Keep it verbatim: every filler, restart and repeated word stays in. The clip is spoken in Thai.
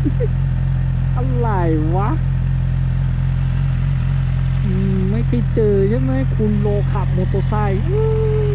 อะไรวะไม่เคยเจอใช่ไหมคุณโลขับมอเตอร์ไซค์